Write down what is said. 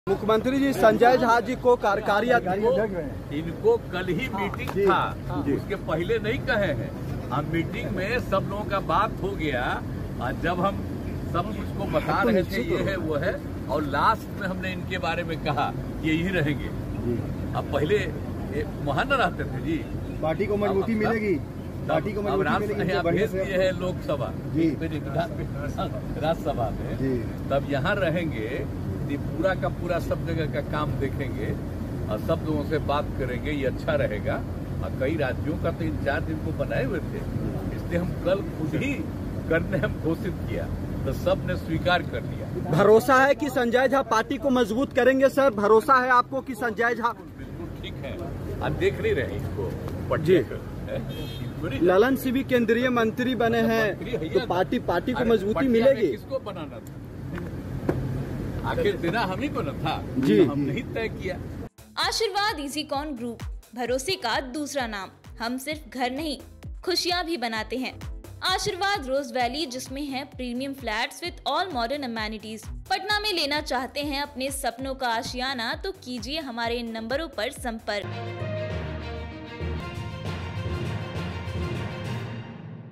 मुख्यमंत्री जी संजय झा जी को कार्यकारी इनको कल ही मीटिंग था, उसके पहले नहीं कहे हैं। हम मीटिंग में सब लोगों का बात हो गया और जब हम सब चीज को बता रहे थे ये है वो है, और लास्ट में हमने इनके बारे में कहा ये यही रहेंगे। अब पहले वहाँ न रहते थे जी, पार्टी को मजबूती मिलेगी, पार्टी को मजबूती भेज दिए है लोकसभा राज्यसभा में, तब यहाँ रहेंगे, पूरा का पूरा सब जगह का काम देखेंगे और सब लोगों से बात करेंगे, ये अच्छा रहेगा। और कई राज्यों का तो इंचार्ज इनको बनाए हुए थे, इसलिए हम कल खुद ही करने हम घोषित किया तो सब ने स्वीकार कर लिया। भरोसा है कि संजय झा पार्टी को मजबूत करेंगे सर, भरोसा है आपको कि संजय झा? बिल्कुल ठीक है, आप देख नहीं रहे इसको जी। ललन सिंह भी केंद्रीय मंत्री बने हैं, तो पार्टी को मजबूती मिलेगी? किसको बनाना था? आखिर देना हम ही को न था जी, हमने ही तय किया। आशीर्वाद इजीकॉन ग्रुप, भरोसे का दूसरा नाम। हम सिर्फ घर नहीं, खुशियां भी बनाते हैं। आशीर्वाद रोज वैली, जिसमें है premium flats with all modern amenities. Patna में लेना चाहते हैं अपने सपनों का आशियाना, तो कीजिए हमारे इन नंबरों पर संपर्क।